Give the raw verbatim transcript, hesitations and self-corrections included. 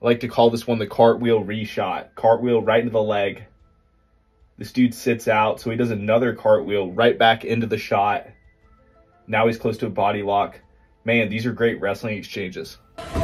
I like to call this one the cartwheel reshot. Cartwheel right into the leg. This dude sits out, so he does another cartwheel right back into the shot. Now he's close to a body lock. Man, these are great wrestling exchanges.